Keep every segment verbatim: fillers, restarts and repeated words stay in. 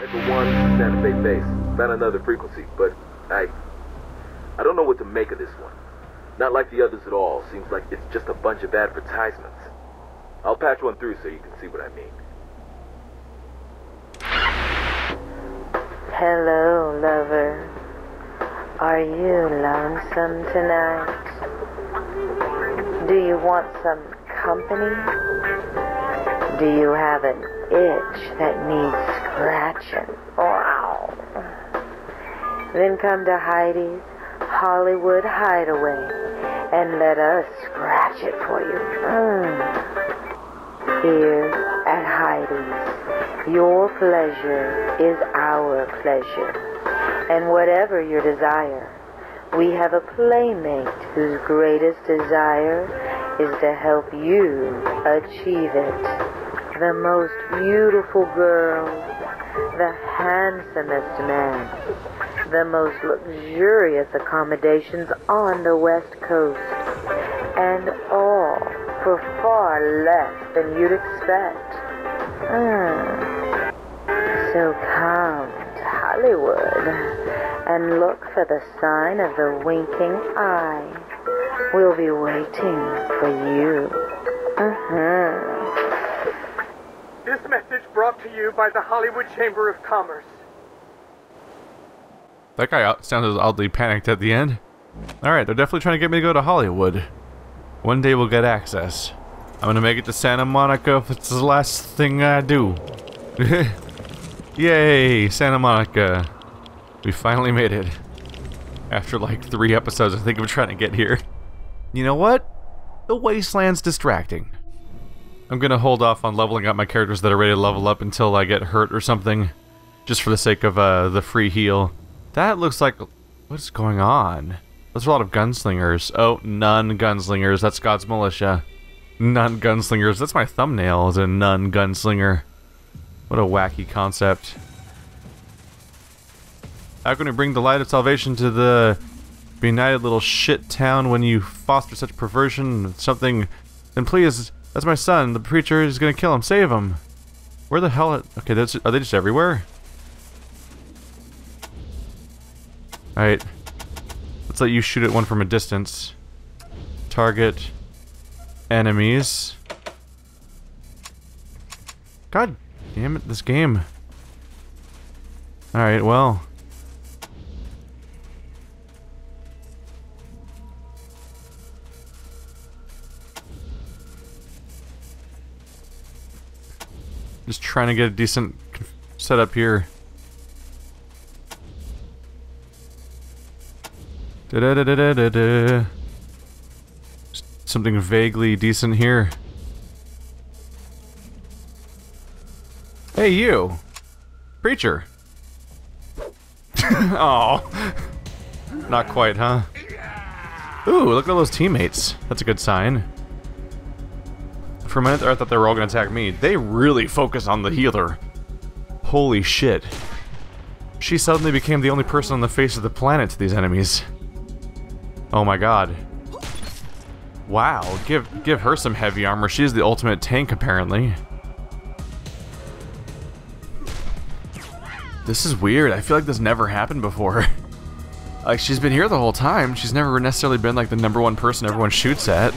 Echo one, Santa Fe base. Found another frequency, but I... I don't know what to make of this one. Not like the others at all. Seems like it's just a bunch of advertisements. I'll patch one through so you can see what I mean. Hello, lover. Are you lonesome tonight? Do you want some company? Do you have an itch that needs scratching? Wow. Then come to Heidi's Hollywood Hideaway and let us scratch it for you. Mm. Here at Heidi's, your pleasure is our pleasure. And whatever your desire, we have a playmate whose greatest desire is to help you achieve it. The most beautiful girl, the handsomest man, the most luxurious accommodations on the West Coast, and all for far less than you'd expect. Mm. So come to Hollywood and look for the sign of the winking eye. We'll be waiting for you. Mm-hmm. This message brought to you by the Hollywood Chamber of Commerce. That guy sounded oddly panicked at the end. Alright, they're definitely trying to get me to go to Hollywood. One day we'll get access. I'm gonna make it to Santa Monica if it's the last thing I do. Yay, Santa Monica. We finally made it. After like three episodes I think of trying to get here. You know what? The Wasteland's distracting. I'm gonna hold off on leveling up my characters that are ready to level up until I get hurt or something. Just for the sake of uh, the free heal. That looks like... What's going on? There's a lot of gunslingers. Oh, none gunslingers. That's God's militia. None gunslingers. That's my thumbnail as a nun gunslinger. What a wacky concept. How can we bring the light of salvation to the benighted little shit town when you foster such perversion? Something... Then please, that's my son. The preacher is gonna kill him. Save him. Where the hell... Okay, that's, are they just everywhere? Alright. Let's let you shoot at one from a distance. Target enemies. God damn it, this game. Alright, well. Just trying to get a decent setup here. Da da da da da da. Something vaguely decent here. Hey, you! Preacher! Oh, not quite, huh? Ooh, look at all those teammates. That's a good sign. For a minute there, I thought they were all gonna attack me. They really focus on the healer. Holy shit. She suddenly became the only person on the face of the planet to these enemies. Oh my god. Wow, give give her some heavy armor. She's the ultimate tank, apparently. This is weird. I feel like this never happened before. Like, she's been here the whole time. She's never necessarily been, like, the number one person everyone shoots at.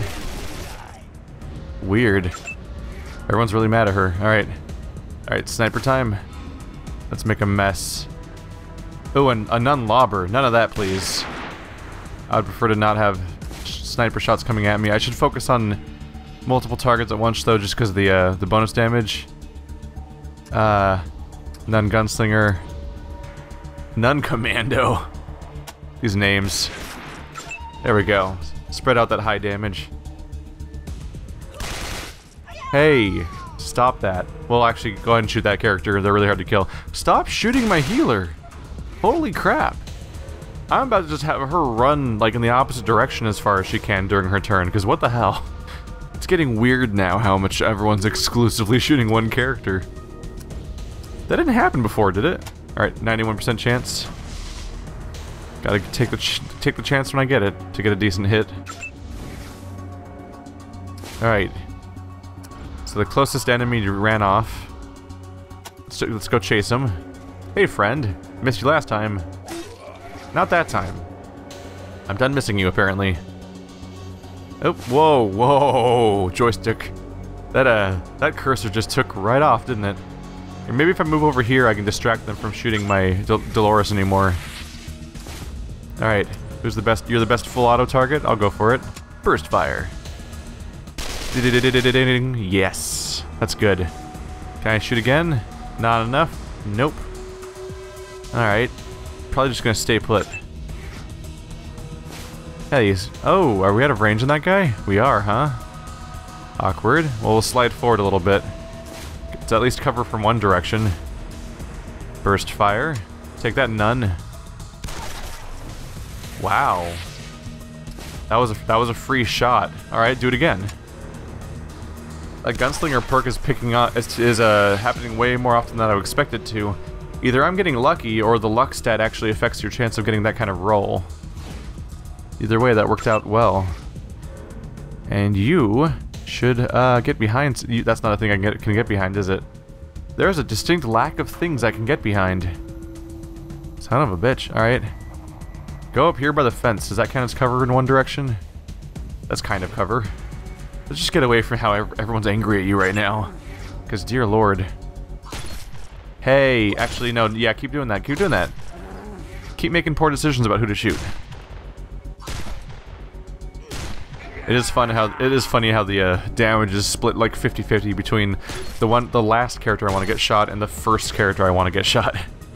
Weird. Everyone's really mad at her. Alright. Alright, sniper time. Let's make a mess. Oh, and a nun lobber. None of that, please. I would prefer to not have sh sniper shots coming at me. I should focus on multiple targets at once, though, just because of the, uh, the bonus damage. Uh, nun gunslinger. Nun commando. These names. There we go. Spread out that high damage. Hey, stop that. Well, actually, go ahead and shoot that character. They're really hard to kill. Stop shooting my healer. Holy crap. I'm about to just have her run, like, in the opposite direction as far as she can during her turn, because what the hell? It's getting weird now how much everyone's exclusively shooting one character. That didn't happen before, did it? Alright, ninety-one percent chance. Gotta take the, ch take the chance when I get it, to get a decent hit. Alright. So the closest enemy ran off. Let's, let's go chase him. Hey, friend. Missed you last time. Not that time. I'm done missing you, apparently. Oh, whoa, whoa, joystick. That, uh, that cursor just took right off, didn't it? Or maybe if I move over here, I can distract them from shooting my Del Dolores anymore. Alright, who's the best? You're the best full auto target? I'll go for it. Burst fire. Yes, that's good. Can I shoot again? Not enough? Nope. Alright, probably just gonna stay put. Hey, he's... Oh, are we out of range on that guy? We are, huh? Awkward. Well, we'll slide forward a little bit. To at least cover from one direction. Burst fire. Take that, none. Wow. That was a, that was a free shot. Alright, do it again. A gunslinger perk is picking up is, is uh happening way more often than I would expect it to. Either I'm getting lucky or the luck stat actually affects your chance of getting that kind of roll. Either way, that worked out well. And you should uh, get behind. You, that's not a thing I can get, can get behind, is it? There's a distinct lack of things I can get behind. Son of a bitch. Alright. Go up here by the fence. Does that count as cover in one direction? That's kind of cover. Let's just get away from how everyone's angry at you right now. Because, dear lord. Hey, actually, no. Yeah, keep doing that. Keep doing that. Keep making poor decisions about who to shoot. It is fun how it is funny how the uh, damage is split like fifty fifty between the one the last character I want to get shot and the first character I want to get shot.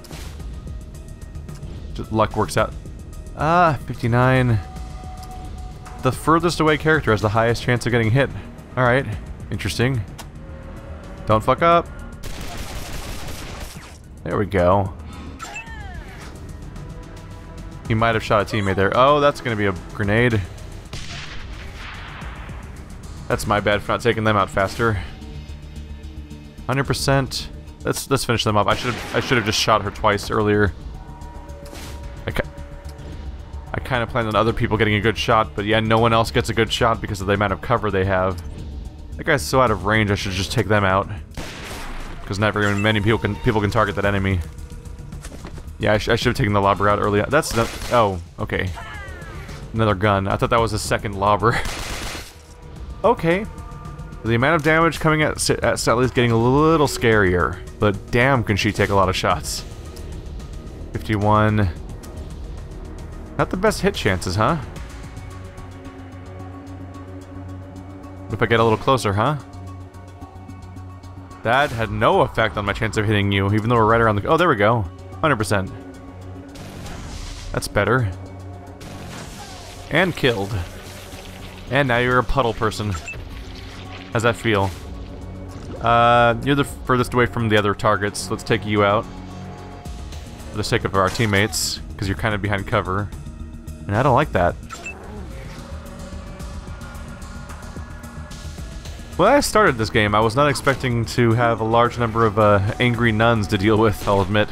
Just luck works out. Ah, fifty-nine. The furthest away character has the highest chance of getting hit. All right, interesting. Don't fuck up. There we go. He might have shot a teammate there. Oh, that's gonna be a grenade. That's my bad for not taking them out faster. one hundred percent. Let's let's finish them up. I should have I should have just shot her twice earlier. I ca I kind of planned on other people getting a good shot, but yeah, no one else gets a good shot because of the amount of cover they have. That guy's so out of range. I should just take them out because not very many people can people can target that enemy. Yeah, I, sh I should have taken the lobber out earlier. That's not. Oh, okay. Another gun. I thought that was a second lobber. Okay. The amount of damage coming at, at Sally is getting a little scarier, but damn can she take a lot of shots. fifty-one. Not the best hit chances, huh? If I get a little closer, huh? That had no effect on my chance of hitting you, even though we're right around the... Oh, there we go. one hundred percent. That's better. And killed. And now you're a puddle person. How's that feel? Uh, you're the furthest away from the other targets. Let's take you out. For the sake of our teammates, because you're kind of behind cover. And I don't like that. When I started this game, I was not expecting to have a large number of uh, angry nuns to deal with, I'll admit.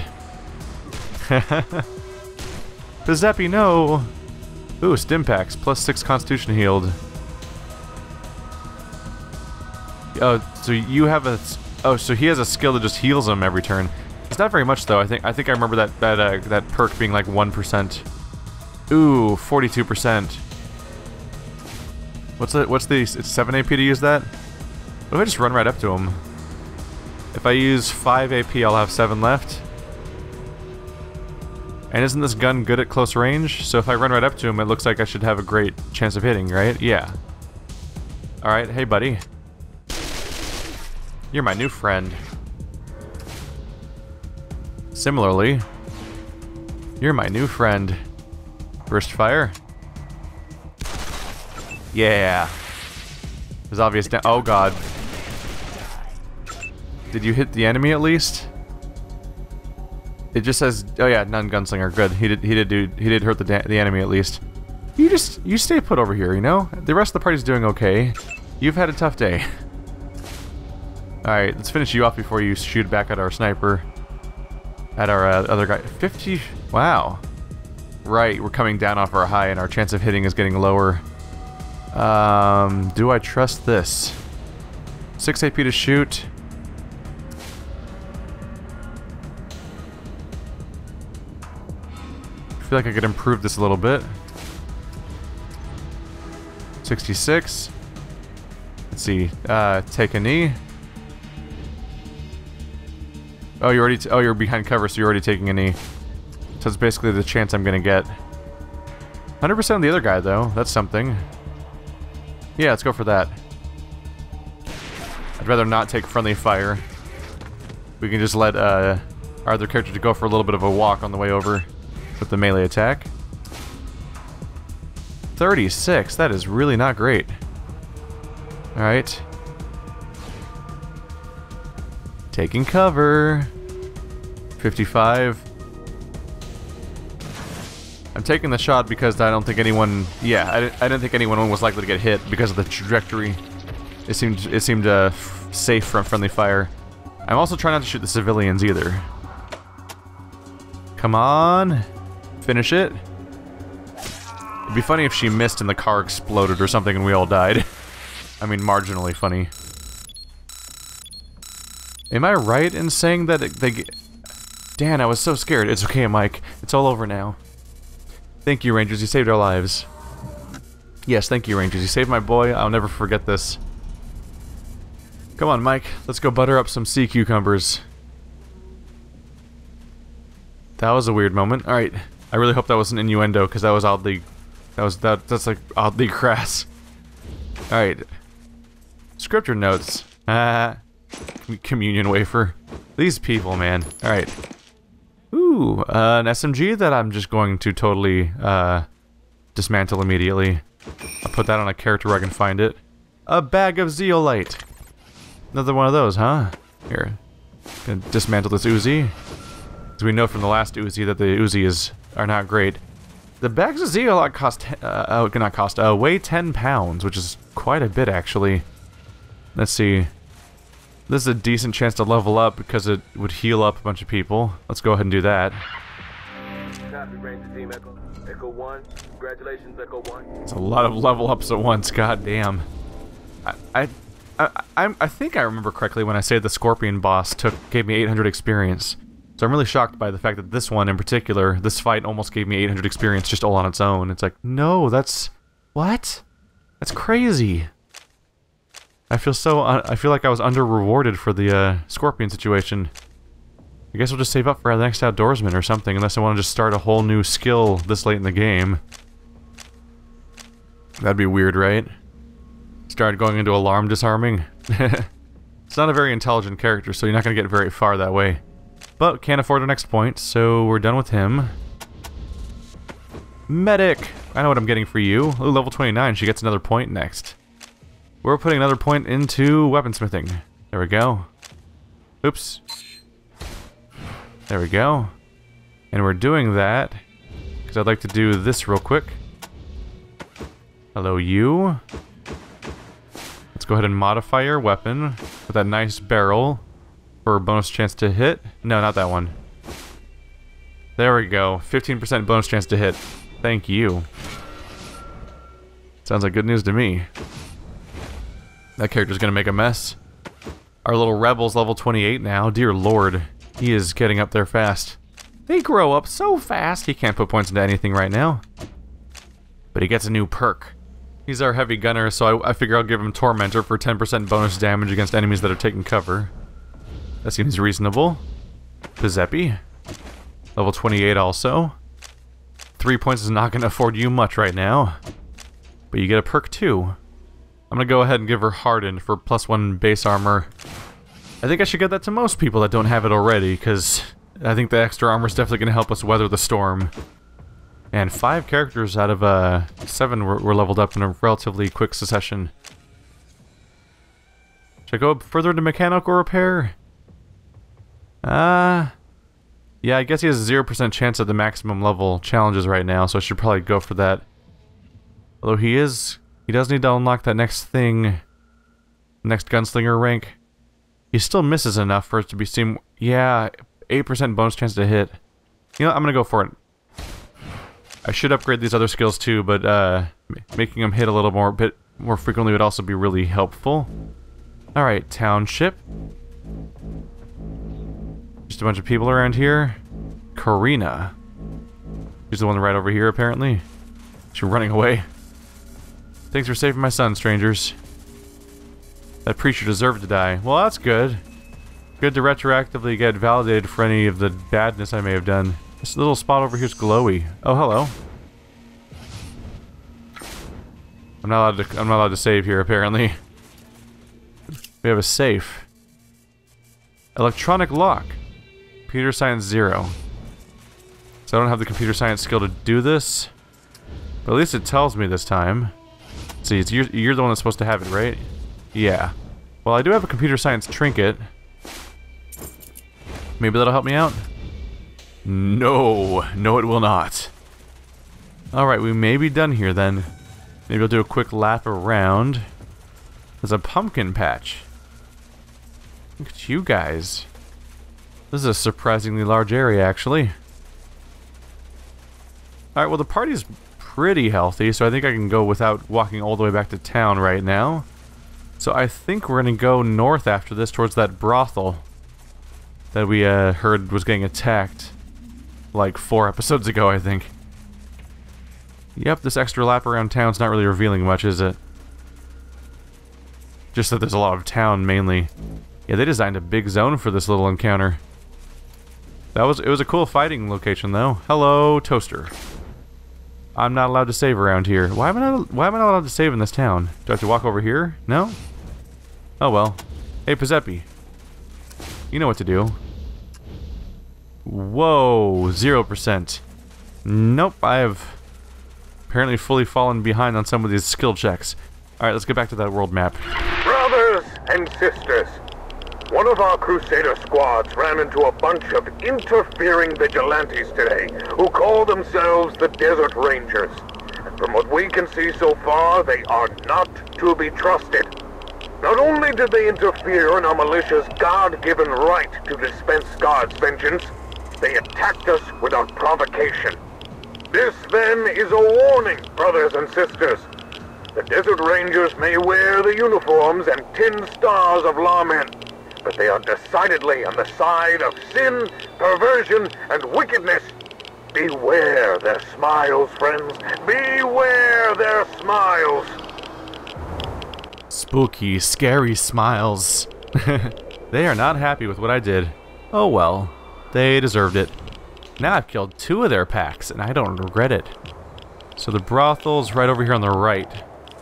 Does that be no? Ooh, stim packs, plus six constitution healed. Oh, so you have a... Oh, so he has a skill that just heals him every turn. It's not very much, though. I think I think I remember that that uh, that perk being like one percent. Ooh, forty-two percent. What's the... What's the... It's seven A P to use that? What if I just run right up to him? If I use five A P, I'll have seven left. And isn't this gun good at close range? So if I run right up to him, it looks like I should have a great chance of hitting, right? Yeah. Alright, hey buddy. You're my new friend. Similarly, you're my new friend. Burst fire. Yeah. There's obvious da- oh god. Did you hit the enemy at least? It just says, oh yeah, none gunslinger. Good. He did. He did do. He did hurt the da the enemy at least. You just you stay put over here. You know, the rest of the party's doing okay. You've had a tough day. All right, let's finish you off before you shoot back at our sniper. At our uh, other guy. fifty. Wow. Right, we're coming down off our high, and our chance of hitting is getting lower. Um, do I trust this? six A P to shoot. feel like I could improve this a little bit. sixty-six. Let's see. Uh, take a knee. Oh, you're already. T oh, you're behind cover, so you're already taking a knee. So it's basically the chance I'm gonna get. one hundred percent on the other guy, though. That's something. Yeah, let's go for that. I'd rather not take friendly fire. We can just let uh, our other character to go for a little bit of a walk on the way over with the melee attack. thirty-six. That is really not great. Alright. Taking cover. fifty-five. I'm taking the shot because I don't think anyone... Yeah, I didn't, I didn't think anyone was likely to get hit because of the trajectory. It seemed, it seemed uh, safe from friendly fire. I'm also trying not to shoot the civilians either. Come on. Finish it. It'd be funny if she missed and the car exploded or something and we all died. I mean, marginally funny. Am I right in saying that it, they... Dan, I was so scared. It's okay, Mike. It's all over now. Thank you, Rangers. You saved our lives. Yes, thank you, Rangers. You saved my boy. I'll never forget this. Come on, Mike. Let's go butter up some sea cucumbers. That was a weird moment. Alright. I really hope that was an innuendo, because that was oddly... That was... That, that's like oddly crass. Alright. Scripture notes. Ah. Communion wafer. These people, man. Alright. Ooh, uh, an S M G that I'm just going to totally uh, dismantle immediately. I'll put that on a character where I can find it. A bag of zeolite. Another one of those, huh? Here. Gonna dismantle this Uzi. As we know from the last Uzi that the Uzi is are not great. The bags of zeolite cost, uh, oh, not cost, uh, weigh ten pounds, which is quite a bit actually. Let's see. This is a decent chance to level up because it would heal up a bunch of people. Let's go ahead and do that. Copy, Ranger Team Echo. Echo one. Congratulations, Echo one. It's a lot of level ups at once. God damn. I, I, I, I, I think I remember correctly when I say the Scorpion boss took gave me eight hundred experience. So I'm really shocked by the fact that this one in particular, this fight almost gave me eight hundred experience just all on its own. It's like, no, that's what? That's crazy. I feel so, uh, I feel like I was under-rewarded for the, uh, Scorpion situation. I guess we'll just save up for the next Outdoorsman or something, unless I want to just start a whole new skill this late in the game. That'd be weird, right? Start going into alarm disarming? It's not a very intelligent character, so you're not going to get very far that way. But can't afford our next point, so we're done with him. Medic! I know what I'm getting for you. Ooh, level twenty-nine, she gets another point next. We're putting another point into weaponsmithing. There we go. Oops. There we go. And we're doing that because I'd like to do this real quick. Hello, you. Let's go ahead and modify your weapon with that nice barrel for a bonus chance to hit. No, not that one. There we go. fifteen percent bonus chance to hit. Thank you. Sounds like good news to me. That character's gonna make a mess. Our little rebel's level twenty-eight now. Dear lord. He is getting up there fast. They grow up so fast, he can't put points into anything right now. But he gets a new perk. He's our heavy gunner, so I, I figure I'll give him Tormentor for ten percent bonus damage against enemies that are taking cover. That seems reasonable. Pizepi. Level twenty-eight also. Three points is not going to afford you much right now. But you get a perk too. I'm going to go ahead and give her Hardened for plus one base armor. I think I should give that to most people that don't have it already, because I think the extra armor is definitely going to help us weather the storm. And five characters out of uh, seven were, were leveled up in a relatively quick succession. Should I go further into mechanical repair? Ah... Uh, yeah, I guess he has a zero percent chance at the maximum level challenges right now, so I should probably go for that. Although he is... He does need to unlock that next thing. Next gunslinger rank. He still misses enough for it to be seen... Yeah, eight percent bonus chance to hit. You know, I'm gonna go for it. I should upgrade these other skills too, but uh, making them hit a little more, bit more frequently would also be really helpful. Alright, township. Just a bunch of people around here. Karina. She's the one right over here, apparently. She's running away. Thanks for saving my son, strangers. That preacher deserved to die. Well, that's good. Good to retroactively get validated for any of the badness I may have done. This little spot over here is glowy. Oh, hello. I'm not allowed to. I'm not allowed to save here, apparently. We have a safe. Electronic lock. Computer science zero. So I don't have the computer science skill to do this. But at least it tells me this time. See, it's, you're, you're the one that's supposed to have it, right? Yeah. Well, I do have a computer science trinket. Maybe that'll help me out? No. No, it will not. Alright, we may be done here then. Maybe I'll do a quick lap around. There's a pumpkin patch. Look at you guys. This is a surprisingly large area, actually. Alright, well the party's pretty healthy, so I think I can go without walking all the way back to town right now. So I think we're gonna go north after this, towards that brothel that we uh, heard was getting attacked like four episodes ago, I think. Yep, this extra lap around town's not really revealing much, is it? Just that there's a lot of town, mainly. Yeah, they designed a big zone for this little encounter. That was, it was a cool fighting location, though. Hello, Toaster. I'm not allowed to save around here. Why am I not, why am I not allowed to save in this town? Do I have to walk over here? No? Oh well. Hey, Pizzepi. You know what to do. Whoa, zero percent. Nope, I have apparently fully fallen behind on some of these skill checks. Alright, let's get back to that world map. Brothers and sisters, one of our Crusader squads ran into a bunch of interfering vigilantes today who call themselves the Desert Rangers. And from what we can see so far, they are not to be trusted. Not only did they interfere in our militia's God-given right to dispense God's vengeance, they attacked us without provocation. This, then, is a warning, brothers and sisters. The Desert Rangers may wear the uniforms and tin stars of lawmen, but they are decidedly on the side of sin, perversion, and wickedness. Beware their smiles, friends. Beware their smiles. Spooky, scary smiles. They are not happy with what I did. Oh well, they deserved it. Now I've killed two of their packs, and I don't regret it. So the brothel's right over here on the right.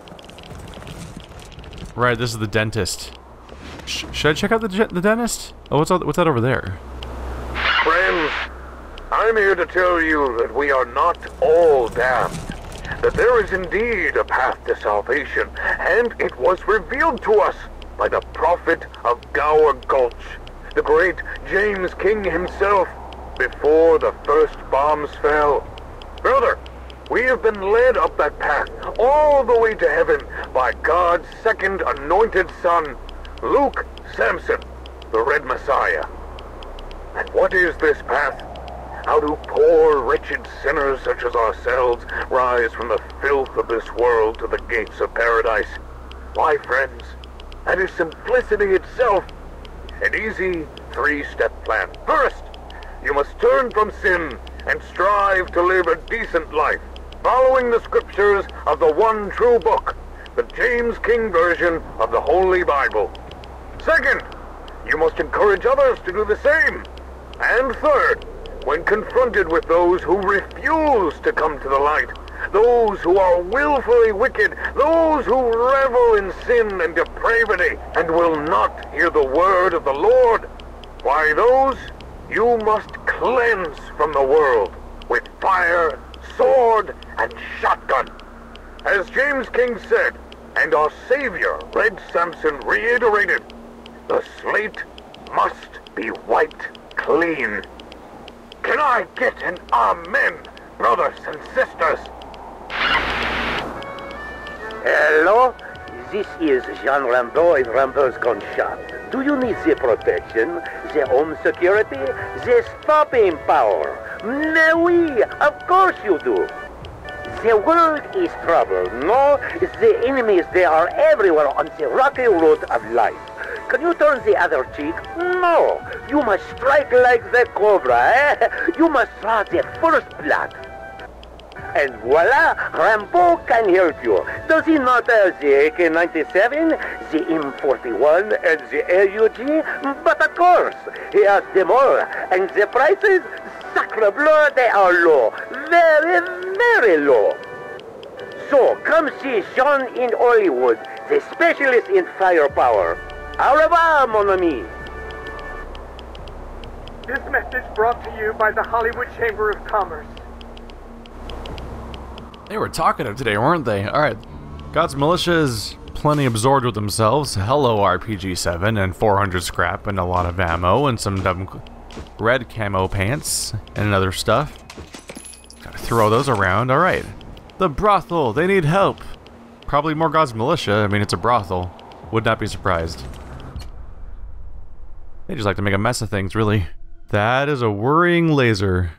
Right, this is the dentist. Sh should I check out the, the dentist? Oh, what's, all, what's that over there? Friends, I'm here to tell you that we are not all damned. That there is indeed a path to salvation, and it was revealed to us by the prophet of Gower Gulch, the great James King himself, before the first bombs fell. Brother, we have been led up that path all the way to heaven by God's second anointed son, Luke Samson, the Red Messiah. And what is this path? How do poor, wretched sinners such as ourselves rise from the filth of this world to the gates of paradise? Why, friends, that is simplicity itself. An easy three-step plan. First, you must turn from sin and strive to live a decent life, following the scriptures of the one true book, the James King version of the Holy Bible. Second, you must encourage others to do the same. And third, when confronted with those who refuse to come to the light, those who are willfully wicked, those who revel in sin and depravity, and will not hear the word of the Lord, why those you must cleanse from the world with fire, sword, and shotgun. As James King said, and our Savior, Red Samson, reiterated, the slate must be wiped clean. Can I get an amen, brothers and sisters? Hello, this is Jean Rambeau in Rambeau's Gun Shop. Do you need the protection, the home security, the stopping power? No, oui, of course you do. The world is troubled, no? The enemies, they are everywhere on the rocky road of life. Can you turn the other cheek? No. You must strike like the cobra, eh? You must draw the first blood. And voila, Rambo can help you. Does he not have the A K ninety-seven, the M forty-one, and the L U G? But of course, he has them all. And the prices, sacre bleu, they are low. Very, very low. So, come see Sean in Hollywood, the specialist in firepower. Au revoir, mon ami. This message brought to you by the Hollywood Chamber of Commerce. They were talkative today, weren't they? Alright. God's militia is plenty absorbed with themselves. Hello, R P G seven and four hundred scrap and a lot of ammo and some dumb red camo pants and other stuff. Gotta throw those around. Alright. The brothel. They need help. Probably more God's militia. I mean, it's a brothel. Would not be surprised. They just like to make a mess of things, really. That is a worrying laser.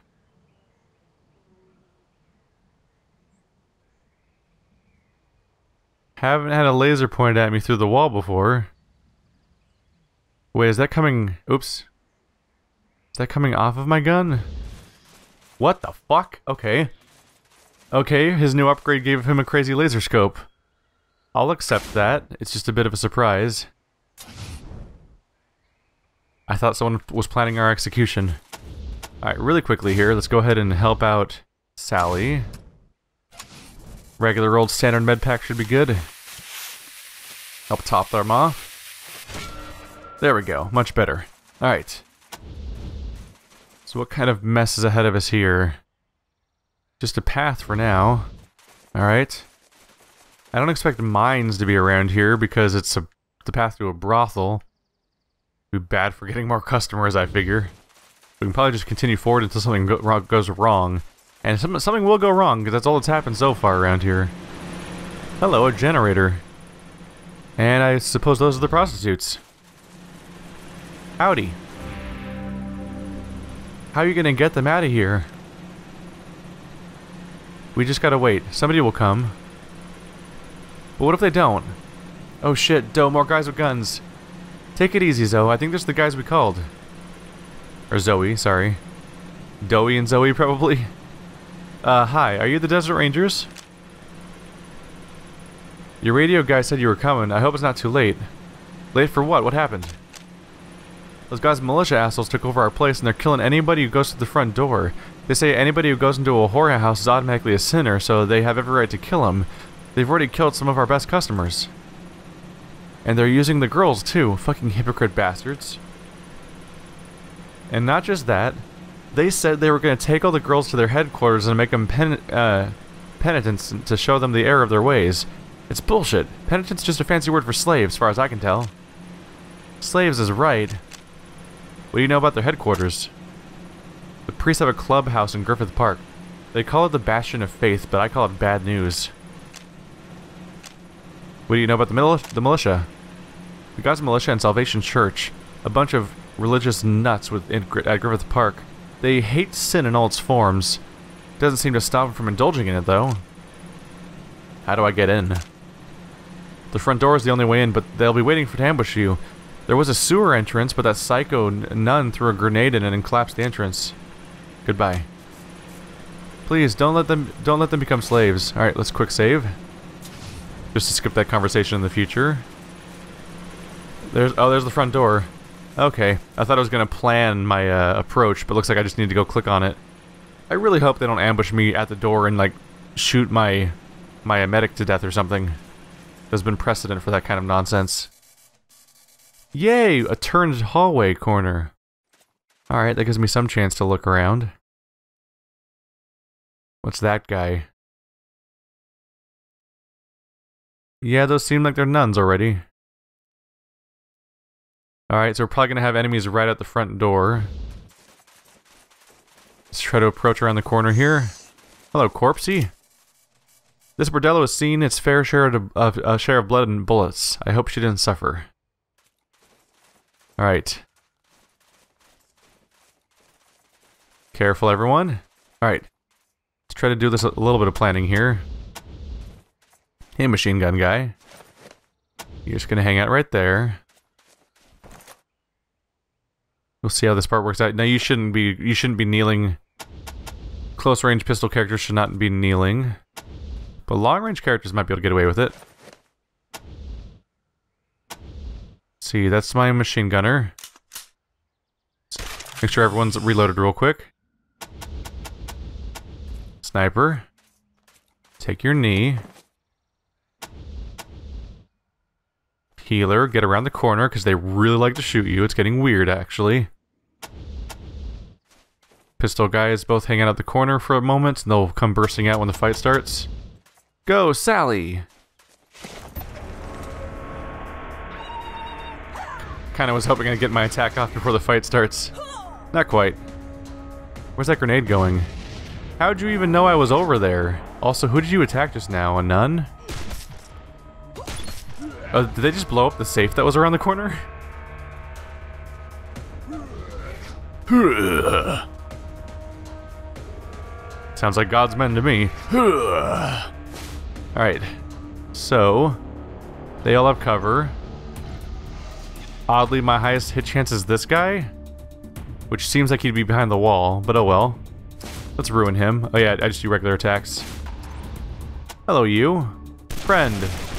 Haven't had a laser pointed at me through the wall before. Wait, is that coming... Oops. Is that coming off of my gun? What the fuck? Okay. Okay, his new upgrade gave him a crazy laser scope. I'll accept that. It's just a bit of a surprise. I thought someone was planning our execution. Alright, really quickly here, let's go ahead and help out Sally. Regular old standard med pack should be good. Help top them off. There we go, much better. Alright. So what kind of mess is ahead of us here? Just a path for now. Alright. I don't expect mines to be around here because it's a, the path to a brothel. Be bad for getting more customers, I figure. We can probably just continue forward until something go wrong, goes wrong. And some, something will go wrong, because that's all that's happened so far around here. Hello, a generator. And I suppose those are the prostitutes. Howdy. How are you gonna get them out of here? We just gotta wait. Somebody will come. But what if they don't? Oh shit, Doe, more guys with guns. Take it easy, Zoe. I think there's the guys we called. Or Zoe, sorry. Doey and Zoe, probably. Uh, hi, are you the Desert Rangers? Your radio guy said you were coming. I hope it's not too late. Late for what? What happened? Those guys militia assholes took over our place and they're killing anybody who goes to the front door. They say anybody who goes into a horror house is automatically a sinner, so they have every right to kill them. They've already killed some of our best customers. And they're using the girls too, fucking hypocrite bastards. And not just that, they said they were going to take all the girls to their headquarters and make them pen uh, penitents to show them the error of their ways. It's bullshit. Penitent's just a fancy word for slave, as far as I can tell. Slaves is right. What do you know about their headquarters? The priests have a clubhouse in Griffith Park. They call it the Bastion of Faith, but I call it bad news. What do you know about the, mil the militia? The God's Militia and Salvation Church. A bunch of religious nuts with in, at Griffith Park. They hate sin in all its forms. Doesn't seem to stop them from indulging in it, though. How do I get in? The front door is the only way in, but they'll be waiting for to ambush you. There was a sewer entrance, but that psycho nun threw a grenade in it and collapsed the entrance. Goodbye. Please don't let them don't let them become slaves. All right, let's quick save. Just to skip that conversation in the future. There's oh, there's the front door. Okay, I thought I was gonna plan my uh, approach, but looks like I just need to go click on it. I really hope they don't ambush me at the door and like shoot my my medic to death or something. There's been precedent for that kind of nonsense. Yay! A turned hallway corner. Alright, that gives me some chance to look around. What's that guy? Yeah, those seem like they're nuns already. Alright, so we're probably gonna have enemies right at the front door. Let's try to approach around the corner here. Hello, corpsey. This bordello has seen its fair share of, of uh, share of blood and bullets. I hope she didn't suffer. Alright. Careful, everyone. Alright. Let's try to do this a little bit of planning here. Hey, machine gun guy. You're just gonna hang out right there. We'll see how this part works out. Now you shouldn't be you shouldn't be kneeling Close range pistol characters should not be kneeling. But long range characters might be able to get away with it. See, that's my machine gunner. Make sure everyone's reloaded real quick. Sniper. Take your knee. Healer, get around the corner because they really like to shoot you. It's getting weird, actually. Pistol guys both hang out at the corner for a moment, and they'll come bursting out when the fight starts. Go, Sally! Kinda was hoping I'd get my attack off before the fight starts. Not quite. Where's that grenade going? How'd you even know I was over there? Also, who did you attack just now? A nun? Oh, did they just blow up the safe that was around the corner? Sounds like God's men to me. Alright. So, they all have cover. Oddly, my highest hit chance is this guy, which seems like he'd be behind the wall, but oh well. Let's ruin him. Oh yeah, I just do regular attacks. Hello, you. Friend.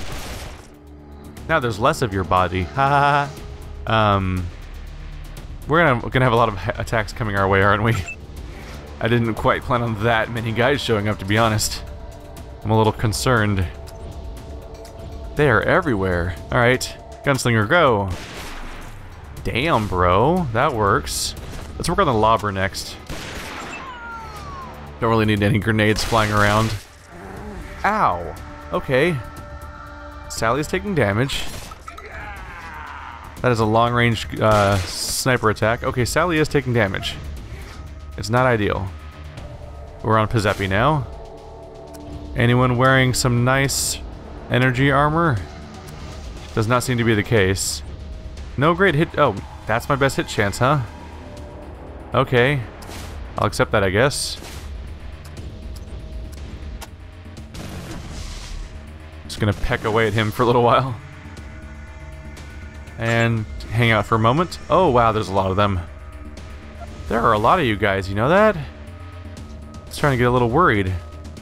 Now there's less of your body. Ha ha ha. Um, we're gonna, we're gonna have a lot of attacks coming our way, aren't we? I didn't quite plan on that many guys showing up, to be honest. I'm a little concerned. They are everywhere. Alright, gunslinger, go. Damn, bro. That works. Let's work on the lobber next. Don't really need any grenades flying around. Ow. Okay. Sally's taking damage. That is a long-range uh, sniper attack. Okay, Sally is taking damage. It's not ideal. We're on Pizepi now. Anyone wearing some nice energy armor? Does not seem to be the case. No great hit. Oh, that's my best hit chance, huh? Okay. I'll accept that, I guess. Just gonna peck away at him for a little while. And hang out for a moment. Oh, wow, there's a lot of them. There are a lot of you guys, you know that? I was trying to get a little worried.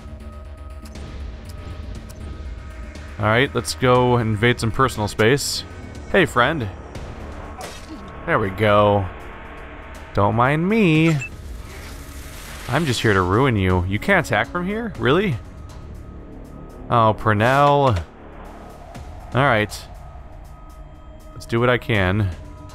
Alright, let's go invade some personal space. Hey, friend. There we go. Don't mind me. I'm just here to ruin you. You can't attack from here? Really? Oh, Purnell. Alright. Let's do what I can.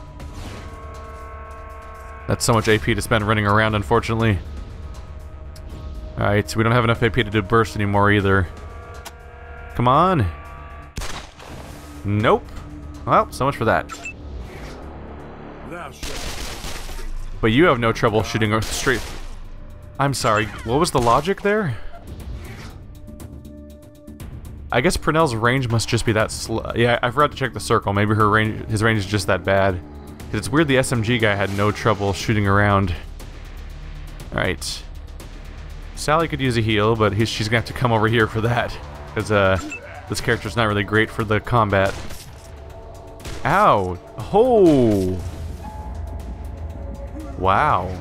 That's so much A P to spend running around, unfortunately. Alright, so we don't have enough A P to do burst anymore either. Come on. Nope. Well, so much for that. But you have no trouble shooting straight. I'm sorry, what was the logic there? I guess Purnell's range must just be that sl- yeah, I forgot to check the circle. Maybe her range, his range is just that bad. Cause it's weird the S M G guy had no trouble shooting around. Alright. Sally could use a heal, but he, she's gonna have to come over here for that. Because uh, this character's not really great for the combat. Ow! Oh! Wow.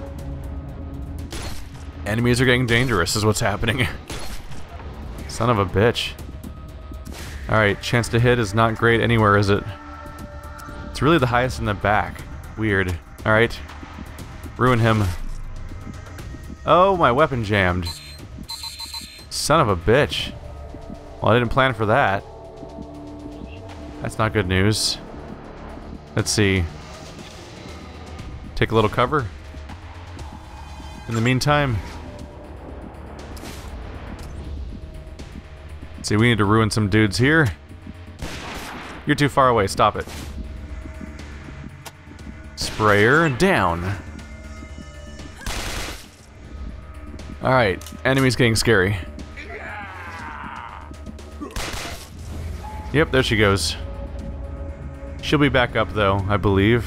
Enemies are getting dangerous is what's happening. Son of a bitch. Alright, chance to hit is not great anywhere, is it? It's really the highest in the back. Weird. Alright. Ruin him. Oh, my weapon jammed. Son of a bitch. Well, I didn't plan for that. That's not good news. Let's see. Take a little cover. In the meantime... Let's see, we need to ruin some dudes here. You're too far away, stop it. Sprayer, down. Alright, enemy's getting scary. Yep, there she goes. She'll be back up though, I believe.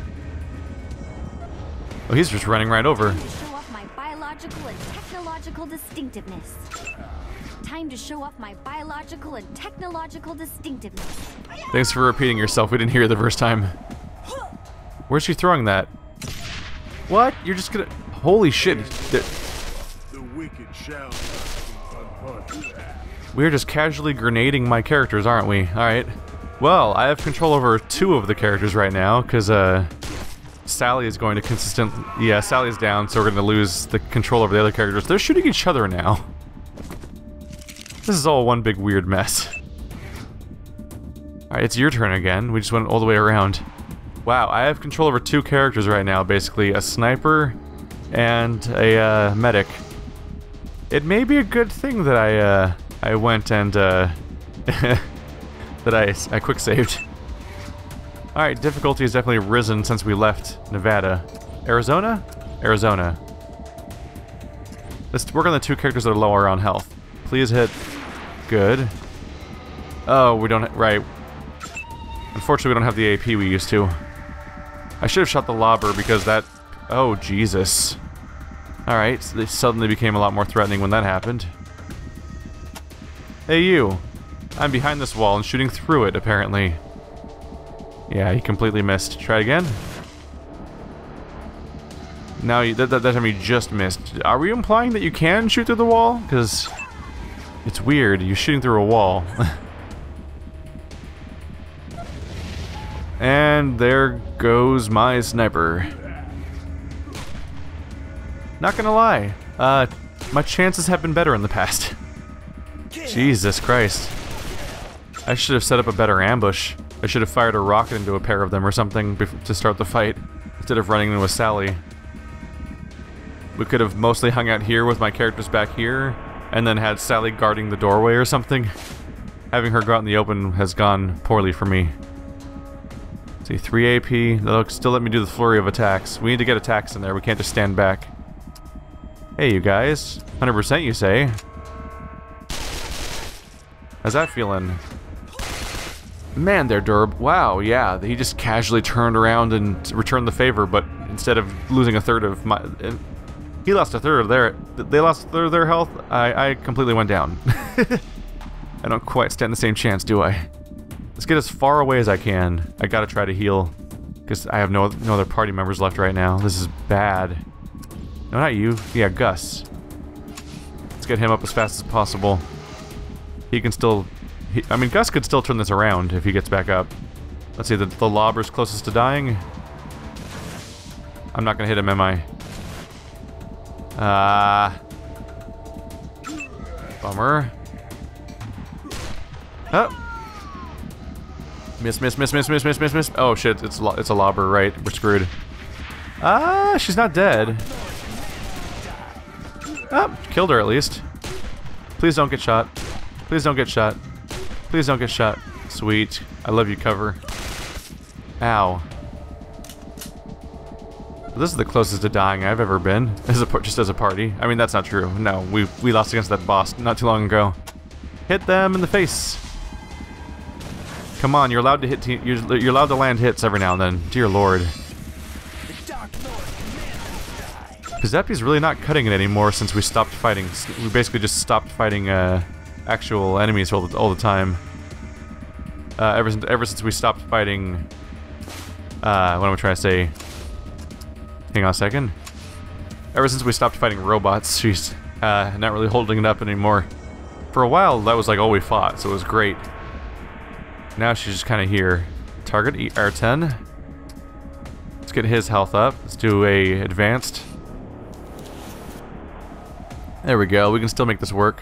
Oh, he's just running right over. Time to show off my biological and technological distinctiveness. Time to show off my biological and technological distinctiveness. Thanks for repeating yourself. We didn't hear it the first time. Where's she throwing that? What? You're just gonna... Holy shit. There... wicked shall not be unpunished. We're just casually grenading my characters, aren't we? Alright. Well, I have control over two of the characters right now, because, uh... Sally is going to consistent... Yeah, Sally's down, so we're going to lose the control over the other characters. They're shooting each other now. This is all one big weird mess. Alright, it's your turn again. We just went all the way around. Wow, I have control over two characters right now, basically. A sniper and a uh, medic. It may be a good thing that I, uh, I went and, uh... that I, I quick-saved. Alright, difficulty has definitely risen since we left Nevada. Arizona? Arizona. Let's work on the two characters that are lower on health. Please hit. Good. Oh, we don't... Right. Unfortunately, we don't have the A P we used to. I should have shot the lobber because that... Oh, Jesus. Alright, so they suddenly became a lot more threatening when that happened. Hey, you. I'm behind this wall and shooting through it, apparently. Yeah, he completely missed. Try again. Now, you, that, that, that time you just missed. Are we implying that you can shoot through the wall? Because it's weird. You're shooting through a wall. And there goes my sniper. Not gonna lie. Uh, my chances have been better in the past. Jesus Christ. I should have set up a better ambush. I should have fired a rocket into a pair of them or something to start the fight, instead of running into a Sally. We could have mostly hung out here with my characters back here, and then had Sally guarding the doorway or something. Having her go out in the open has gone poorly for me. Let's see, three A P. They'll still let me do the flurry of attacks. We need to get attacks in there. We can't just stand back. Hey, you guys. one hundred percent you say. How's that feeling? Man, they're durable. Wow, yeah, he just casually turned around and returned the favor, but instead of losing a third of my... He lost a third of their... They lost a third of their health. I, I completely went down. I don't quite stand the same chance, do I? Let's get as far away as I can. I gotta try to heal, because I have no, no other party members left right now. This is bad. No, not you. Yeah, Gus. Let's get him up as fast as possible. He can still... He, I mean, Gus could still turn this around if he gets back up. Let's see, the, the lobber's closest to dying. I'm not gonna hit him, am I? Ah. Uh, bummer. Oh. Miss, miss, miss, miss, miss, miss, miss, miss. Oh shit, it's lo it's a lobber, right? We're screwed. Ah, she's not dead. Oh, killed her at least. Please don't get shot. Please don't get shot. Please don't get shot. Sweet. I love you, Cover. Ow. This is the closest to dying I've ever been, as a just as a party. I mean, that's not true. No, we we lost against that boss not too long ago. Hit them in the face. Come on, you're allowed to hit. Te you're, you're allowed to land hits every now and then. Dear Lord. Giuseppe's really not cutting it anymore since we stopped fighting. We basically just stopped fighting uh, actual enemies all the, all the time. Uh, ever since ever since we stopped fighting. Uh, what am I trying to say? Hang on a second. Ever since we stopped fighting robots, she's uh, not really holding it up anymore. For a while, that was like all we fought, so it was great. Now she's just kind of here. Target E R ten. Let's get his health up. Let's do a advanced. There we go. We can still make this work.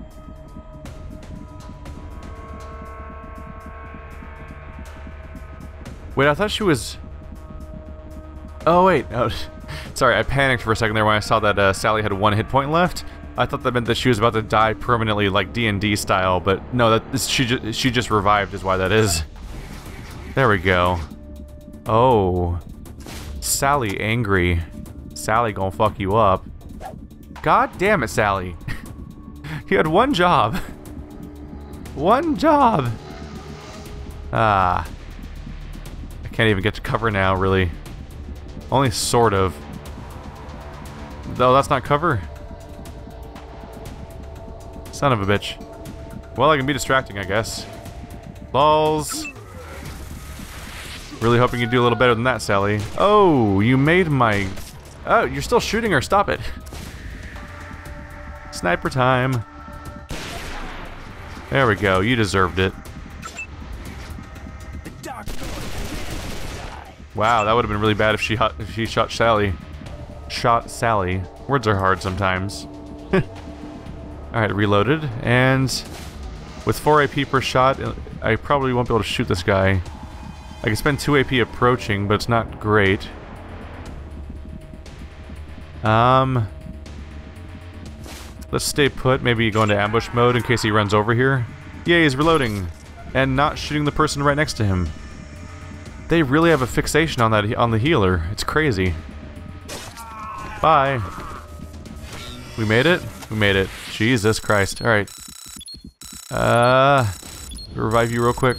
Wait, I thought she was... Oh, wait. Oh, sorry, I panicked for a second there when I saw that uh, Sally had one hit point left. I thought that meant that she was about to die permanently, like D and D style, but no, that this, she, ju she just revived is why that is. There we go. Oh. Sally angry. Sally gonna fuck you up. God damn it, Sally. You had one job. One job. Ah. I can't even get to cover now, really. Only sort of. Though that's not cover. Son of a bitch. Well, I can be distracting, I guess. Balls. Really hoping you do a little better than that, Sally. Oh, you made my... Oh, you're still shooting her. Stop it. Sniper time. There we go. You deserved it. Wow, that would have been really bad if she hot, if she shot Sally. Shot Sally. Words are hard sometimes. Alright, reloaded. And with four A P per shot, I probably won't be able to shoot this guy. I can spend two A P approaching, but it's not great. Um, let's stay put, maybe go into ambush mode in case he runs over here. Yeah, he's reloading. And not shooting the person right next to him. They really have a fixation on that on the healer. It's crazy. Bye. We made it? We made it. Jesus Christ. Alright. Uh, revive you real quick.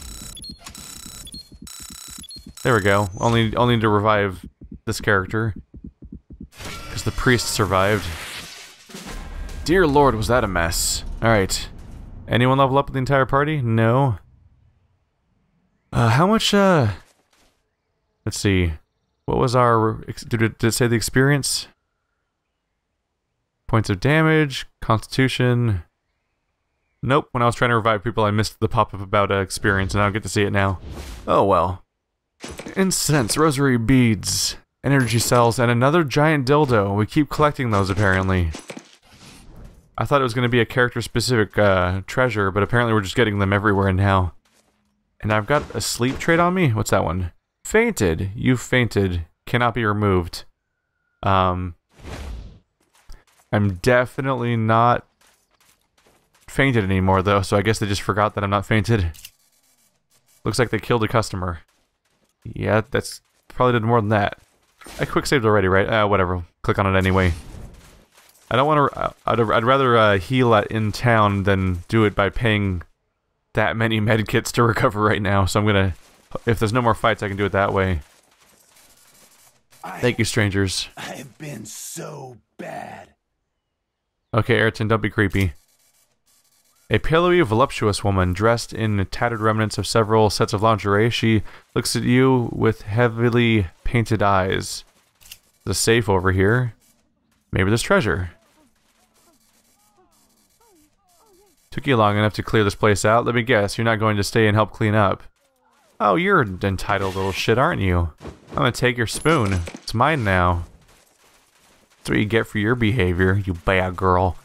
There we go. Only, only need to revive this character. Because the priest survived. Dear Lord, was that a mess. Alright. Anyone level up with the entire party? No. Uh, how much, uh... Let's see. What was our... Did it, did it say the experience? Points of damage, constitution... Nope, when I was trying to revive people I missed the pop-up about uh, experience and I don't get to see it now. Oh well. Incense, rosary beads, energy cells, and another giant dildo. We keep collecting those apparently. I thought it was going to be a character-specific uh, treasure, but apparently we're just getting them everywhere now. And I've got a sleep trait on me? What's that one? Fainted. You fainted. Cannot be removed. Um, I'm definitely not fainted anymore, though, so I guess they just forgot that I'm not fainted. Looks like they killed a customer. Yeah, that's probably did more than that. I quick saved already, right? Uh, whatever. Click on it anyway. I don't want to... I'd, I'd rather uh, heal at in town than do it by paying that many medkits to recover right now, so I'm gonna... If there's no more fights, I can do it that way. I, Thank you, strangers. I've been so bad. Okay, Ayrton, don't be creepy. A pillowy, voluptuous woman dressed in tattered remnants of several sets of lingerie. She looks at you with heavily painted eyes. There's a safe over here. Maybe there's treasure. Took you long enough to clear this place out. Let me guess, you're not going to stay and help clean up. Oh, you're an entitled little shit, aren't you? I'm gonna take your spoon. It's mine now. That's what you get for your behavior, you bad girl.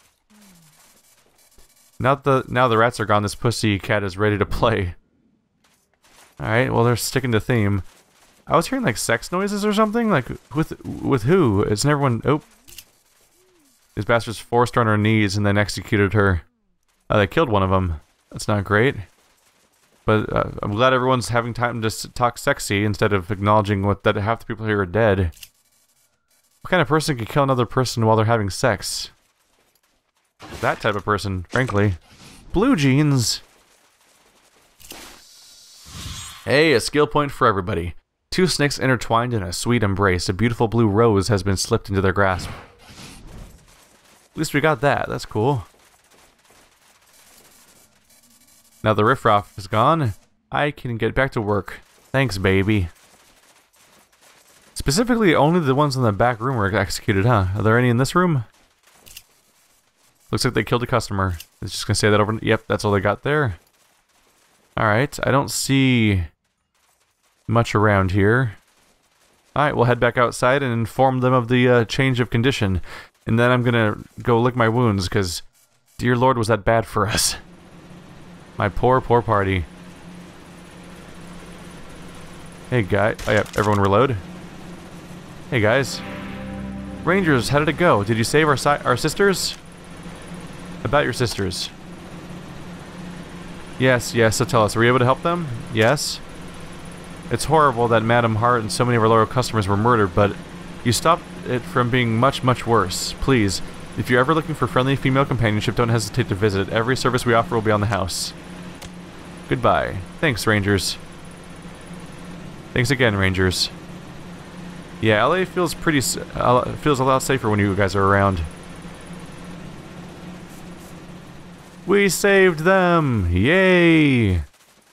Now the now the rats are gone, this pussy cat is ready to play. Alright, well they're sticking to theme. I was hearing like sex noises or something? Like, with with who? Isn't everyone... Oh. These bastards forced her on her knees and then executed her. Uh, they killed one of them. That's not great. But uh, I'm glad everyone's having time to talk sexy instead of acknowledging what that half the people here are dead. What kind of person can kill another person while they're having sex? That type of person, frankly. Blue jeans! Hey, a skill point for everybody. Two snakes intertwined in a sweet embrace. A beautiful blue rose has been slipped into their grasp. At least we got that. That's cool. Now the riffraff is gone. I can get back to work. Thanks, baby. Specifically, only the ones in the back room were executed, huh? Are there any in this room? Looks like they killed a customer. I was just gonna say that over... Yep, that's all they got there. Alright, I don't see much around here. Alright, we'll head back outside and inform them of the uh, change of condition. And then I'm gonna go lick my wounds, because... Dear Lord, was that bad for us. My poor, poor party. Hey, guy. Oh, yeah, everyone reload. Hey, guys. Rangers, how did it go? Did you save our si our sisters? About your sisters. Yes, yes, so tell us, were you able to help them? Yes. It's horrible that Madam Hart and so many of our loyal customers were murdered, but you stopped it from being much, much worse. Please, if you're ever looking for friendly female companionship, don't hesitate to visit. Every service we offer will be on the house. Goodbye. Thanks, Rangers. Thanks again, Rangers. Yeah, L A feels pretty... Uh, feels a lot safer when you guys are around. We saved them! Yay!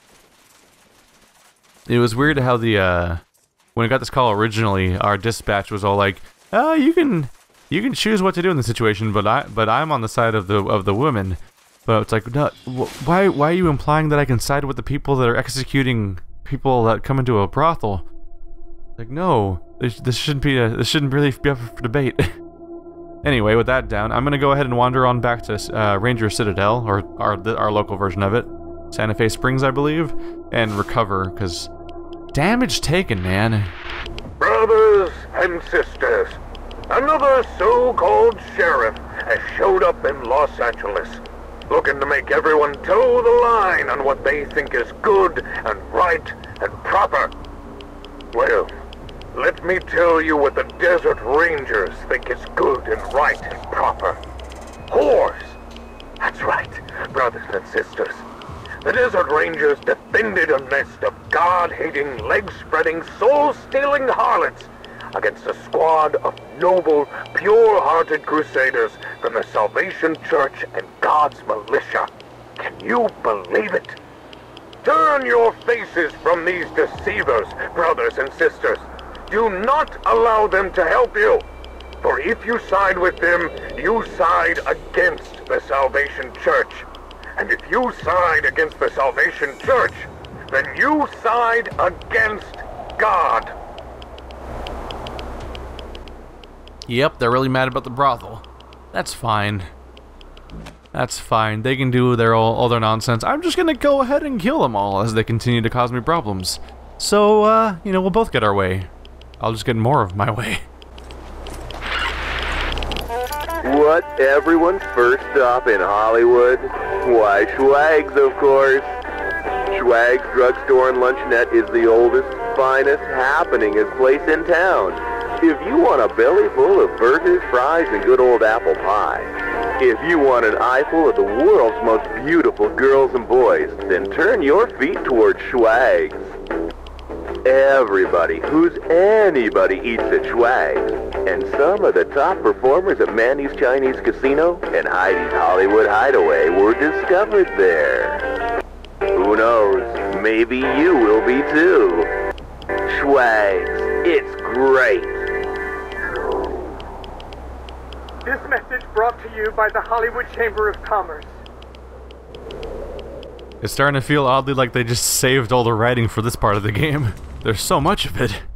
It was weird how the, uh... when I got this call originally, our dispatch was all like, oh, you can... You can choose what to do in the situation, but I but I'm on the side of the of the women. But it's like, no, why why are you implying that I can side with the people that are executing people that come into a brothel? Like, no, this, this shouldn't be a this shouldn't really be up for debate. Anyway, with that down, I'm gonna go ahead and wander on back to uh, Ranger Citadel, or our our local version of it, Santa Fe Springs, I believe, and recover, because damage taken, man. Brothers and sisters, another so-called sheriff has showed up in Los Angeles, looking to make everyone toe the line on what they think is good and right and proper. Well, let me tell you what the Desert Rangers think is good and right and proper. Whores! That's right, brothers and sisters. The Desert Rangers defended a nest of God-hating, leg-spreading, soul-stealing harlots against a squad of noble, pure-hearted crusaders from the Salvation Church and God's militia. Can you believe it? Turn your faces from these deceivers, brothers and sisters. Do not allow them to help you. For if you side with them, you side against the Salvation Church. And if you side against the Salvation Church, then you side against God. Yep, they're really mad about the brothel. That's fine. That's fine. They can do their all, all their nonsense. I'm just gonna go ahead and kill them all as they continue to cause me problems. So, uh, you know, we'll both get our way. I'll just get more of my way. What, everyone's first stop in Hollywood? Why, Schwag's, of course. Schwag's Drugstore and Luncheonette is the oldest, finest, happeningest place in town. If you want a belly full of burgers, fries, and good old apple pie, if you want an eyeful of the world's most beautiful girls and boys, then turn your feet towards Schwag's. Everybody who's anybody eats at Schwag's, and some of the top performers at Manny's Chinese Casino and Heidi's Hollywood Hideaway were discovered there. Who knows, maybe you will be too. Schwag's, it's great. This message brought to you by the Hollywood Chamber of Commerce. It's starting to feel oddly like they just saved all the writing for this part of the game. There's so much of it.